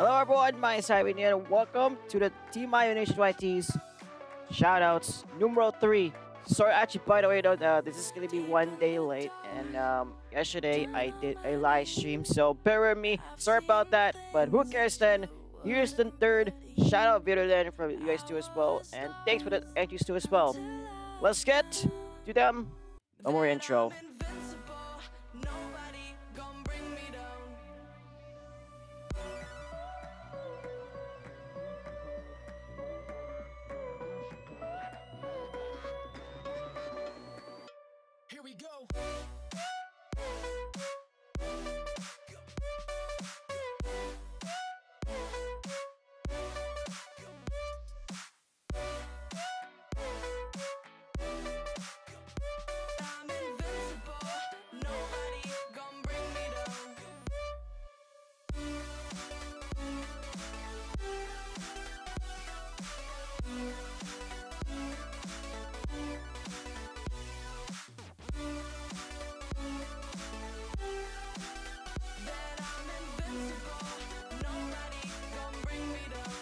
Hello everyone, my name is Simon and welcome to the Team Ion Nation YT's shoutouts numero 3. Sorry, actually, by the way, though, this is gonna be one day late, and yesterday I did a live stream, so bear with me. Sorry about that, but who cares then? Here's the third shoutout video then from you guys too as well, and thanks for the thank yous too as well. Let's get to them. No more intro. Here we go. I'm invincible. Nobody gon' bring me down. That I'm invincible. Nobody gon' bring me down.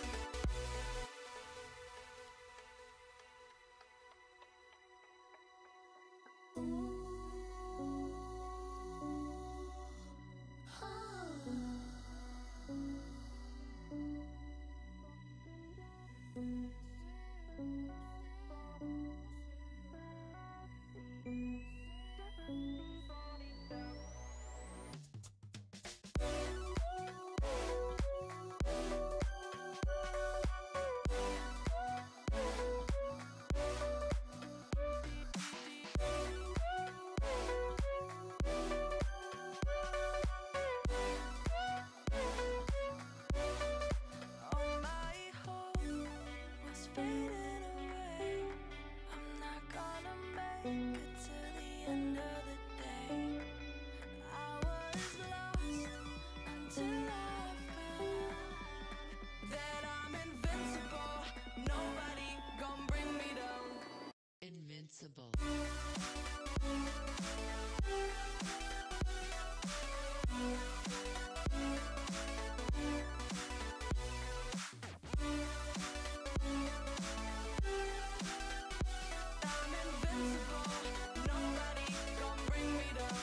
All my hope was fading away. I'm not gonna make it to the end of the day. I was lost until I found that I'm invincible. Nobody gon' bring me down. Invincible. I'm invincible. Nobody gon' bring me down.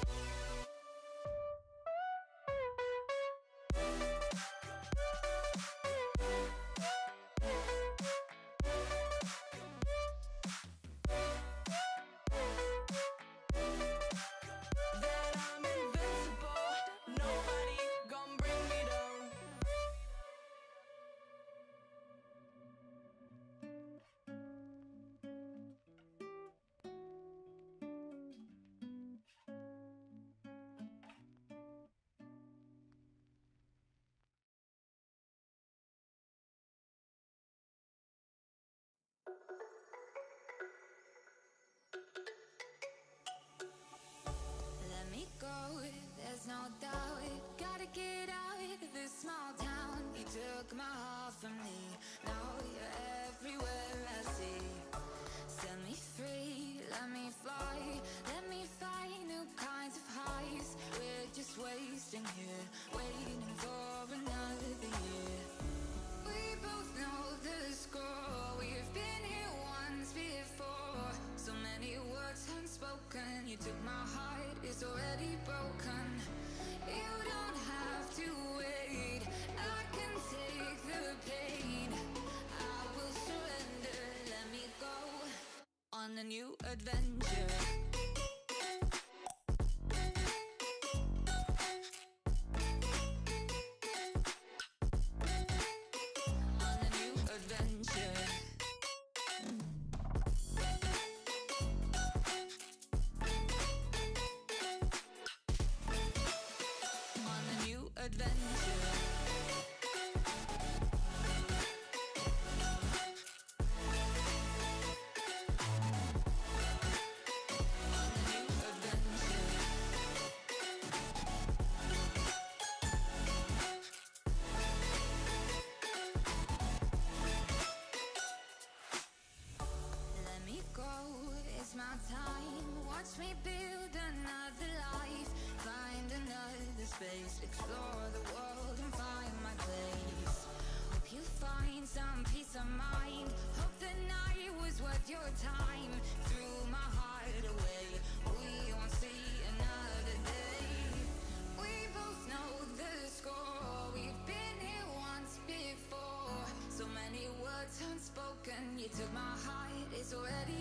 That I'm invincible. Nobody gon' bring me down. Let me go, there's no doubt. Gotta get out of this small town. You took my heart from me, now you're everywhere I see. Set me free, let me fly. Let me find new kinds of highs. We're just wasting here, waiting for another year. We both know the score. We've been here once before. So many words unspoken. You took my heart, it's already broken. You don't have to wait. I can take the pain. I will surrender. Let me go on a new adventure. On a new adventure. On a new adventure. On a new adventure. Let me go, it's my time. Watch me build another life. Find another space, explore the world and find my place. Hope you find some peace of mind. Hope the night was worth your time. Threw my heart away. We won't see another day. We both know the score. We've been here once before. So many words unspoken. You took my heart, it's already